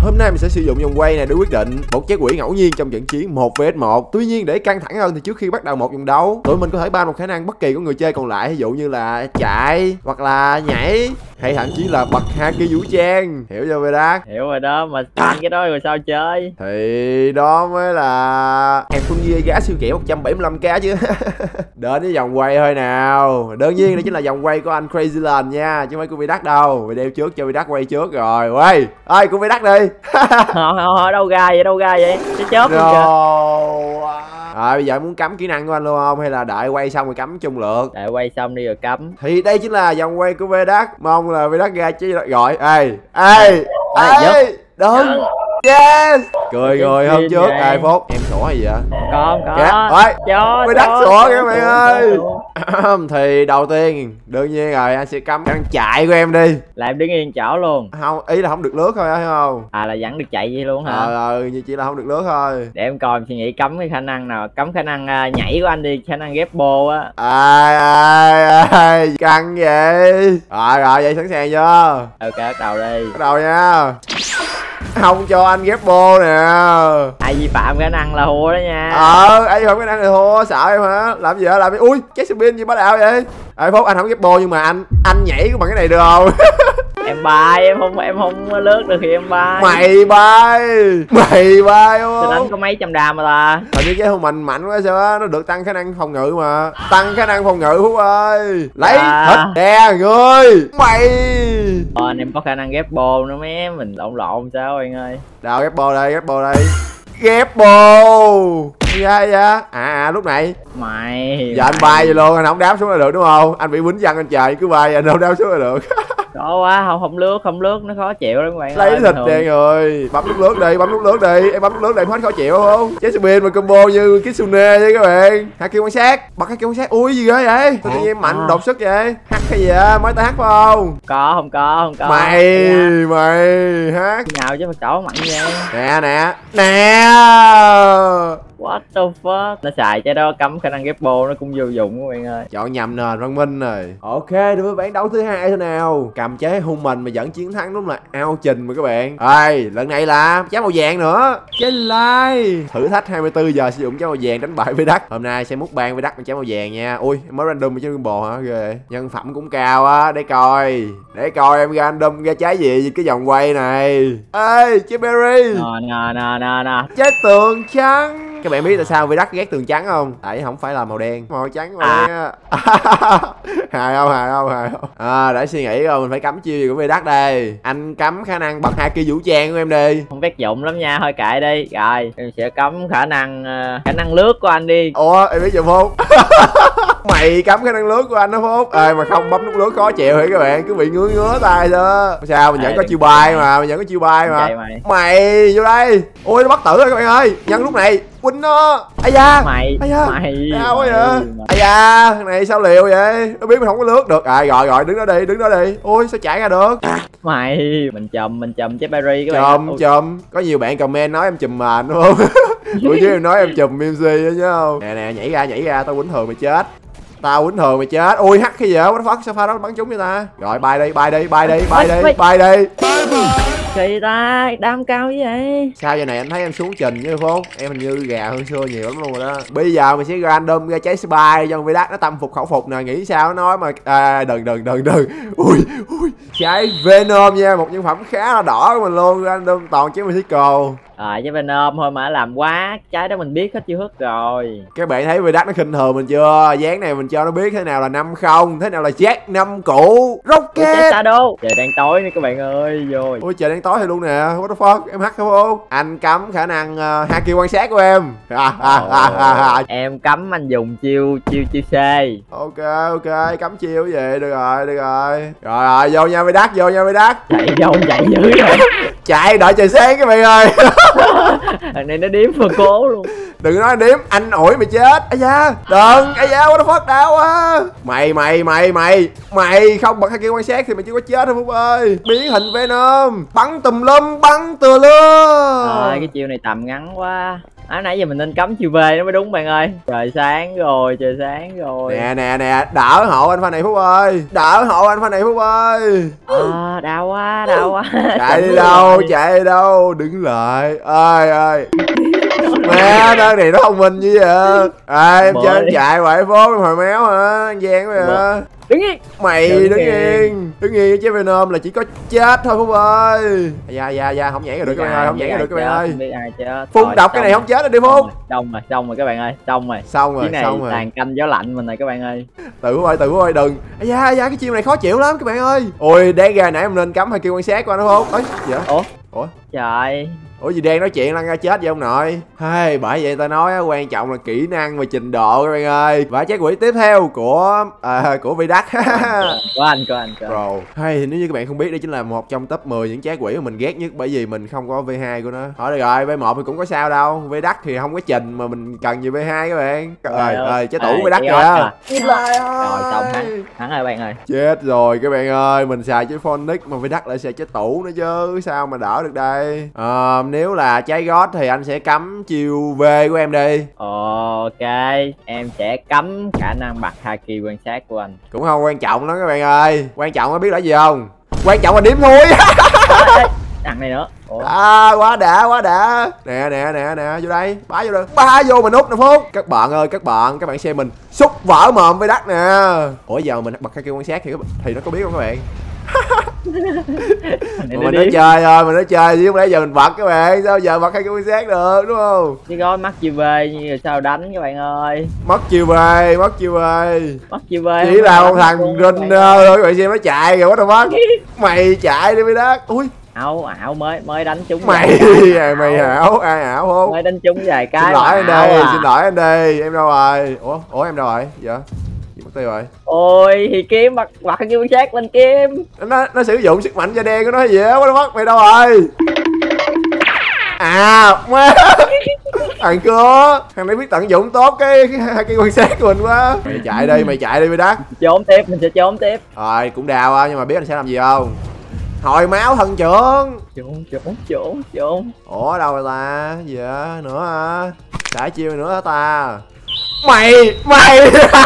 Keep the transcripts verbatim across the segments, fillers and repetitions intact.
Hôm nay mình sẽ sử dụng vòng quay này để quyết định một trái quỷ ngẫu nhiên trong trận chiến một vs một. Tuy nhiên để căng thẳng hơn thì trước khi bắt đầu một vòng đấu, tụi mình có thể ban một khả năng bất kỳ của người chơi còn lại, ví dụ như là chạy hoặc là nhảy hay thậm chí là bật haki vũ trang. Hiểu chưa Vedat? Hiểu rồi đó, mà ban cái đó rồi sao chơi? Thì đó mới là em Phương Nhi giá siêu kẻ một trăm bảy mươi lăm k chứ. Đến với vòng quay thôi nào. Đơn nhiên đó chính là vòng quay của anh Crazy Land nha, chứ không phải của Vedat đâu. Vì đeo trước cho Vedat quay trước rồi. Quay ơi của Vedat đi. Không, không, đâu ra vậy, đâu ra vậy? Cái chớp luôn kìa. Rồi bây giờ muốn cắm kỹ năng của anh luôn không? Hay là đợi quay xong rồi cắm chung lượt? Đợi quay xong đi rồi cắm. Thì đây chính là vòng quay của Vedat. Mong là Vedat ra chứ gọi. Ê, ê, ê, đúng. Yes. Cười người hôm trước ai phốt em sủa gì vậy? Con có. Ôi, cho Vedat sủa các bạn ơi. Thì đầu tiên đương nhiên rồi anh sẽ cắm đang chạy của em đi. Là em đứng yên chỗ luôn. Không, ý là không được lướt thôi á, hiểu không? À là vẫn được chạy vậy luôn hả? Ờ ờ chỉ là không được lướt thôi. Để em coi em suy nghĩ cắm cái khả năng nào, cắm khả năng uh, nhảy của anh đi, khả năng ghép bô á. Ai ai ai căng vậy. Rồi rồi vậy sẵn sàng chưa? Ok bắt đầu đi. Bắt đầu nha. Không cho anh ghép bô nè. Ai vi phạm khả năng là thua đó nha. Ờ ai vi phạm khả năng là thua, sợ em hả? Làm gì vậy? Làm gì? Ui cái spin gì bá đạo vậy? Ê Phúc anh không ghép bô nhưng mà anh anh nhảy bằng cái này được không? Em bay, em không em không lướt được thì em bay. Mày bay mày bay không? Tôi đánh có mấy trăm đam mà ta. Hình như cái hôn mình mạnh quá sao á, nó được tăng khả năng phòng ngự mà. Tăng khả năng phòng ngự Phúc ơi. Lấy à. Thịt nè người mày. Ờ anh em có khả năng ghép bô nữa mấy, mình lộn lộn sao anh ơi. Đâu ghép bô đây, ghép bô đây. Ghép bô. Dạ dạ. À, à lúc này mày giờ anh bay vậy luôn, anh không đáp xuống là được đúng không? Anh bị quýnh văng anh trời cứ bay anh không đáp xuống là được. Khó quá, không không lướt, không lướt nó khó chịu lắm các bạn. Lấy thịt đen rồi, bấm nút lướt đi, bấm nút lướt đi, em bấm nút lướt đi em hết khó chịu không? Chế spin mà combo như Kitsune với các bạn. Haki quan sát, bật Haki quan sát, ui gì ghê vậy? Tự nhiên em mạnh đột sức vậy? Hack hay gì vậy? Mới tới hack phải không? Có không có không có. Mày mày hack. Nào chứ mà chỗ mạnh vậy? Nè nè nè. What the fuck? Nó xài cái đó cắm khả năng ghép bô nó cũng vô dụng các bạn ơi. Chọn nhầm nền văn minh rồi. Ok, đối với ván đấu thứ hai thôi nào. Cầm chế hung mình mà vẫn chiến thắng đúng là ao trình mà các bạn. Ơi, lần này là trái màu vàng nữa. Chế like. Thử thách hai mươi tư giờ sử dụng trái màu vàng đánh bại Vedat. Hôm nay sẽ múc ban Vedat bằng trái màu vàng nha. Ui, mới random ở trên combo hả? Ghê. Nhân phẩm cũng cao á, để coi. Để coi em random ra trái gì cái vòng quay này. Ê, trái berry. Nè nè nè nè nè. Trái tường trắng. Các bạn biết tại sao Vedat ghét tường trắng không? Tại không phải là màu đen, màu trắng màu à. đen á. Hài không, hài không, hài không. À, để suy nghĩ rồi mình phải cắm chiêu gì của Vedat đây. Anh cắm khả năng bật haki vũ trang của em đi. Không tác dụng lắm nha, thôi kệ đi. Rồi, em sẽ cắm khả năng uh, khả năng lướt của anh đi. Ủa, em biết chưa Phúc? Mày cắm khả năng lướt của anh đó Phúc. Ê mà không bấm nút lướt khó chịu thì các bạn cứ bị ngứa ngứa tay đó. Sao mình vẫn có chiêu bay mà, mình vẫn có chiêu bay mà. Mày. Mày vô đây. Ôi nó bắt tử rồi các bạn ơi. Nhân lúc này quýnh nó. Ây da. Mày. Ây da. Mày. Sao vậy? Ây da, thằng này sao liều vậy? Nó biết mình không có lướt được. À rồi rồi, đứng đó đi, đứng đó đi. Ôi sao chạy ra được? Mày, mình chùm, mình chùm trái berry các bạn. Chùm, chùm. Có nhiều bạn comment nói em chùm mền đúng không? Buổi chứ em nói em chùm em xê đó chứ không? Nè nè, nhảy ra, nhảy ra, tao quýnh thường mày chết. Tao quýnh thường mày chết. Ui hack cái gì vậy? What the fuck? Sao pha đó bắn trúng vậy ta? Rồi bay đi, bay đi, bay đi, bay đi, bay đi. Kỳ ta, đam cao như vậy. Sao giờ này anh thấy em xuống trình chứ Phúc? Em hình như gà hơn xưa nhiều lắm luôn rồi đó. Bây giờ mình sẽ random ra trái spy cho Vedat nó tâm phục khẩu phục nè, nghĩ sao nó nói mà à, đừng đừng đừng đừng. Ui ui. Trái Venom nha, một nhân phẩm khá là đỏ của mình luôn, random toàn trái Mythical. À với Venom thôi mà làm quá, trái đó mình biết hết chiêu thức rồi. Các bạn thấy Vedat nó khinh thường mình chưa? Dáng này mình cho nó biết thế nào là năm không, thế nào là Jack năm cũ. Rocket. Trời đang tối nè các bạn ơi, rồi. Ôi trời đang tối thì luôn nè, what the fuck, em hack không không? Anh cắm khả năng uh, haki quan sát của em. À, à, à, à, à. Em cắm anh dùng chiêu chiêu chiêu C. Ok ok, cắm chiêu cái gì, được rồi, được rồi. Rồi rồi, vô nha Vedat, vô nha Vedat. Chạy vô chạy dữ rồi. Chạy đợi trời sáng các bạn ơi. Thằng này nó điếm mà cố luôn. Đừng nói điếm, anh ủi mày chết. Ây da, đừng, ây da, what the fuck, đau quá. Mày mày mày mày mày không bật haki quan sát thì mày chưa có chết đâu Phúc ơi. Biến hình Venom, bắn tùm lum, bắn từa lưa. Rồi cái chiêu này tầm ngắn quá. À, nãy giờ mình nên cấm chiều về nó mới đúng bạn ơi. Trời sáng rồi, trời sáng rồi. Nè nè nè, đỡ hộ anh Phan này Phúc ơi. Đỡ hộ anh Phan này Phúc ơi. À, đau quá, đau quá. Chạy đi đâu, chạy đi đâu, đứng lại. Ơi ơi. Mẹ nó này nó thông minh như vậy. À, em chơi em chạy quậy phố em hồi méo hả? Anh Giang vậy hả? Đứng yên. Mày đứng, đứng yên. Đứng yên chứ Venom là chỉ có chết thôi Phúc ơi. Dạ dạ dạ không nhảy được các bạn ơi, không nhảy được các bạn ơi. Phun độc cái này không chết đi Phúc. Xong rồi, xong rồi các bạn ơi, xong rồi. Xong rồi, này xong rồi. tàn canh gió lạnh mình này các bạn ơi. Tự ơi, tự ơi đừng. Da da cái chiêu này khó chịu lắm các bạn ơi. Ôi đáng ra nãy em nên cấm hai kia quan sát qua nó không? Ấy, dạ. Ủa? Ủa? Trời. Ủa gì đang nói chuyện lăn ra chết vậy ông nội? Hay bởi vậy ta nói quan trọng là kỹ năng và trình độ các bạn ơi. Và trái quỷ tiếp theo của à, của Vidac. Của anh, của anh, của anh. Bro. Hay nếu như các bạn không biết đây chính là một trong top mười những trái quỷ mà mình ghét nhất bởi vì mình không có vê hai của nó. Thôi được rồi, vê một thì cũng có sao đâu. Vidac thì không có trình mà mình cần gì vê hai các bạn. Trời ơi, trái tủ Vidac kìa. Rồi xong hắn, hắn ơi bạn ơi. Chết rồi các bạn ơi, mình xài trái Phonic mà Vidac lại xài trái tủ nữa chứ. Sao mà đỡ được đây? Ờ, nếu là trái gót thì anh sẽ cấm chiêu V của em đi. Ok, em sẽ cấm khả năng bật haki quan sát của anh. Cũng không quan trọng lắm các bạn ơi. Quan trọng có biết là gì không? Quan trọng là điểm thôi. Thằng này nữa. Ủa? À, quá đã, quá đã. Nè nè nè nè, vô đây, bá vô đây. Bá vô mình nút nè Phúc. Các bạn ơi, các bạn, các bạn xem mình xúc vỡ mồm với đất nè. Ủa giờ mình bật haki quan sát thì thì nó có biết không các bạn? Mình nói chơi thôi, mình nói chơi chứ không lẽ giờ mình bật các bạn, sao giờ bật hay cái quan sát được đúng không? Chứ có mắt chiêu về như sao đánh các bạn ơi. Mất chiêu về, mất chiêu về. Mất chiêu về. Chỉ là con thằng runner thôi các bạn xem nó chạy kìa, quá đâu mất. Mày chạy đi mới đất. Ui. Ảo ảo mới mới đánh trúng. Mày à, mày ảo, ai ảo không? Mới đánh trúng vài cái. Xin lỗi anh đây, à. xin lỗi anh đây, em đâu rồi? Ủa, ủa em đâu rồi? Dạ. Mất tiêu rồi. Ôi thì kiếm bật bật cái quan sát lên kiếm. Nó nó sử dụng sức mạnh da đen của nó gì á, quá mất mày đâu rồi? À, má. Thằng có, thằng này biết tận dụng tốt cái cái, cái quan sát của mình quá. Mày chạy đi, mày chạy đi mày đắt. Trốn tiếp, mình sẽ trốn tiếp. Rồi, cũng đau á, nhưng mà biết anh sẽ làm gì không? Hồi máu thần trưởng. Trốn, trốn, trốn, trốn. Ủa đâu rồi ta? Gì á? Nữa hả? Xả chiêu nữa hả ta? Mày, mày.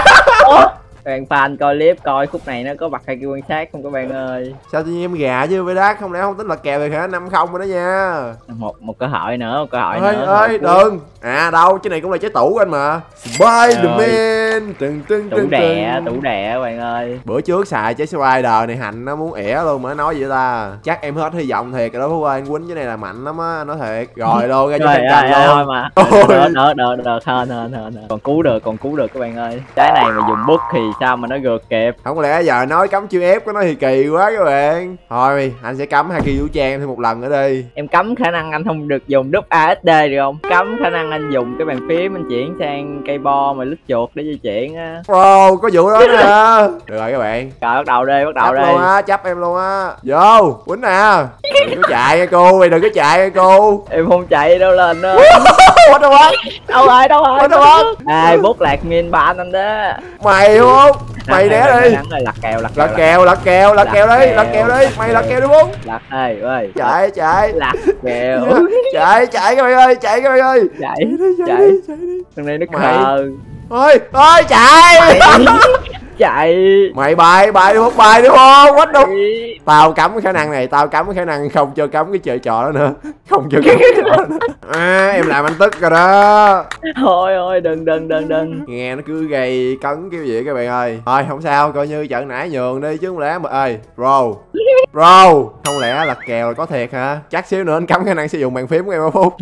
Bạn fan coi clip coi khúc này nó có bật hay kia quan sát không các bạn ơi? Sao tự nhiên em gà chứ với đắt, không lẽ không tính là kèo được hả? năm không rồi đó nha. Một một cơ hội nữa, một cơ hội ơi, nữa. Ơi đừng. À đâu, cái này cũng là trái tủ của anh mà. Spiderman. Từng từng tủ đẻ, tủ đẻ bạn ơi. Bữa trước xài trái Spider này hành nó muốn ẻ luôn mà nó nói vậy ta. Chắc em hết hy vọng thiệt rồi đó Phú ơi, anh quýnh cái này là mạnh lắm á, nói thiệt. Rồi luôn ra cho canh canh luôn. Thôi mà. Đỡ đỡ đỡ đỡ hên hên hên. Còn cứu được, còn cứu được các bạn ơi. Trái này mà dùng bút thì sao mà nó gượt kịp. Không lẽ giờ nói cấm chiêu ép của nó thì kỳ quá các bạn. Thôi anh sẽ cấm haki vũ trang thêm một lần nữa đi. Em cấm khả năng anh không được dùng đúp a ét đê được không? Cấm khả năng anh dùng cái bàn phím anh chuyển sang cây bo mà lít chuột để di chuyển á. Wow, có vụ đó nè. Được rồi các bạn. Rồi bắt đầu đi, bắt đầu chấp đi. Luôn á, chấp em luôn á. Vô, quýnh nè. Đừng có chạy nha cô, mày đừng có chạy nha cô. Em không chạy đâu lên đó. What the fuck? Đâu rồi, đâu rồi. What the fuck? Ai bút lạc min bạn anh đó. Mày không? Mày né đi. Lật kèo, lật lật kèo, lật kèo, lật kèo đi, lật kèo đi. Mày lật kèo đi bún. Lật ơi, ơi. Chạy, chạy. Lật kèo. Chạy, chạy các bạn ơi, chạy các bạn ơi. Chạy, chạy. Thằng này nó khờ. Ôi, ôi chạy. Chạy. Mày bài, bài đi không, bài đi không? What the... Tao cấm cái khả năng này, tao cấm cái khả năng không cho cấm cái chơi trò đó nữa. Không cho cấm cái trò đó nữa. À, em làm anh tức rồi đó. Thôi ôi, đừng đừng đừng đừng. Nghe nó cứ gây cấn kiểu gì các bạn ơi. Thôi không sao, coi như trận nãy nhường đi chứ không lẽ mà ơi. Bro. Bro, không lẽ lật kèo là có thiệt hả? Chắc xíu nữa anh cấm khả năng sử dụng bàn phím của em Phúc.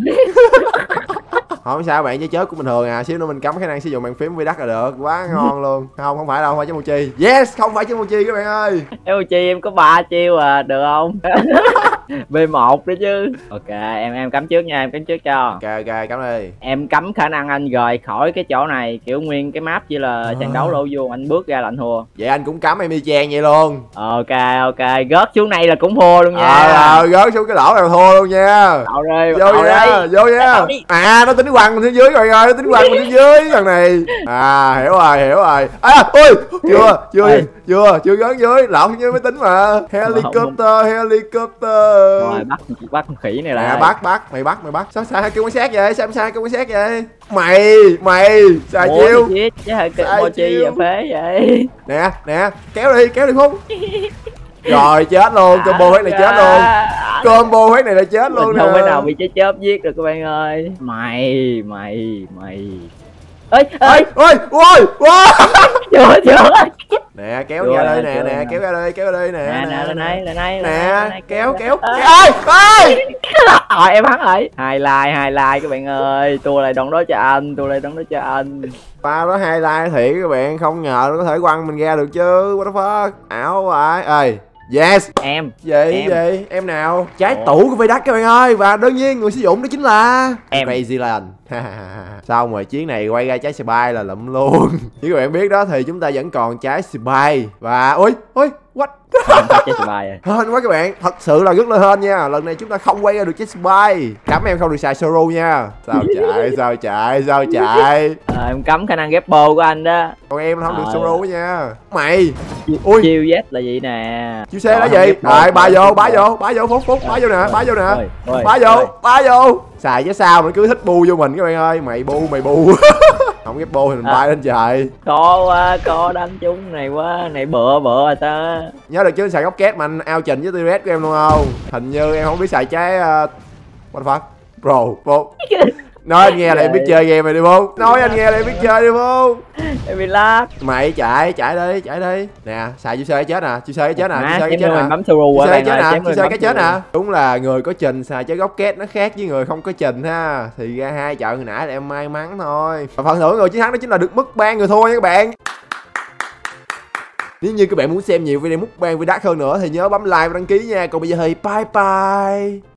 Không sao bạn, chơi chớt của bình thường à, xíu nữa mình cấm khả năng sử dụng bàn phím với đất là được, quá ngon luôn. Không, không phải đâu, không phải chứ Mochi. Yes, không phải chứ Mochi các bạn ơi. Em Mochi em có ba chiêu à, được không? bê một đó chứ. Ok, em em cấm trước nha, em cấm trước cho. Ok ok, cấm đi. Em cấm khả năng anh rời khỏi cái chỗ này, kiểu nguyên cái map chỉ là trận đấu lỗ vuông, anh bước ra là anh thua. Vậy anh cũng cấm em y chang vậy luôn. Ok ok, rớt xuống này là cũng thua luôn nha. Ờ, rớt xuống cái lỗ là thua luôn nha. Đậu đi, vô nha, vô nha. À, nó tính quăng mình xuống dưới rồi rồi, nó tính quăng mình xuống dưới thằng này. À, hiểu rồi, hiểu rồi. À, ôi, chưa, chưa, chưa, chưa rớt dưới, lộn dưới mới tính mà. Helicopter, helicopter. Rồi bắt bắt con khỉ này Nè lại. bắt bắt mày bắt mày bắt. Sao sai kêu quan sát vậy? Sao em sai kêu quan sát vậy? Mày mày sai Ủa, chiêu. chứ chứ hơi cực Sai mochi chiêu. và phế vậy. Nè nè kéo đi kéo đi Phúc. Rồi chết luôn, combo hết này chết luôn. Combo hết này là chết luôn Mình nè. không thể nào bị chết chớp giết được các bạn ơi. Mày mày mày. Ê ê Ôi ôi ôi. chưa chưa. Nè kéo Chưa ra đây nè, nè chưa nè nè. kéo ra đây kéo ra đây nè. Nè nè lên đây lên đây. Nè kéo kéo. Ê. Ê ê. Rồi em hắn rồi. Hai like hai like các bạn ơi. Tua lại đón đó cho anh, tua lại đón đó cho anh. Ba đó highlight thiệt các bạn, không ngờ nó có thể quăng mình ra được chứ. What the fuck. Ảo vậy. Ê yes. Em Gì Em. gì em nào? Trái Ủa? tủ của Vây Đắc các bạn ơi. Và đương nhiên người sử dụng đó chính là Em. Crazy Land. Xong rồi chuyến này quay ra trái spy là lụm luôn. Như các bạn biết đó thì chúng ta vẫn còn trái spy. Và ui ui what. chết bài rồi. Hên quá các bạn, thật sự là rất là hên nha. Lần này chúng ta không quay ra được trái spy. Cấm em không được xài Soro nha. Sao chạy sao chạy sao chạy. À, em cấm khả năng ghép bô của anh đó. Còn em nó không được Ờ. Soro nha. Mày ui Chiêu Z là gì nè. chiêu xe là Rồi, gì? không ghép bô. Rồi ba vô bá vô bá vô Phúc Phúc bá vô nè bá vô nè. Ôi, ôi, Bá vô ôi. bá vô. Xài chứ sao mà cứ thích bu vô mình các bạn ơi. Mày bu mày bu. Không ghép bô thì mình À. bay lên trời. Có quá, có đánh chúng này quá, này bựa bựa rồi ta. Nhớ được chứ xài góc két mà anh ao trình với T-Rex của em luôn không? Hình như em không biết xài trái uh... what the fuck? Bro, Phúc. Nói anh nghe là em biết chơi game này đi không? Nói anh nghe là em biết chơi đi không? Em bị lag. Mày chạy, chạy đi, chạy đi. Nè, xài chiêu xe cái chết nè, chiêu xe cái chết nè, chiêu Má, xe cái chém chết người nè. mình bấm Suru Chiêu á xe cái bạn chết ơi, nè, chém chiêu người xe bấm cái chết Suru. nè. Đúng là người có trình xài trái góc két nó khác với người không có trình ha. Thì ra hai trận hồi nãy là em may mắn thôi. Và phần thưởng người chiến thắng đó chính là được mukbang người thua nha các bạn. Nếu như các bạn muốn xem nhiều video mukbang với Dark hơn nữa thì nhớ bấm like và đăng ký nha. Còn bây giờ thì bye bye.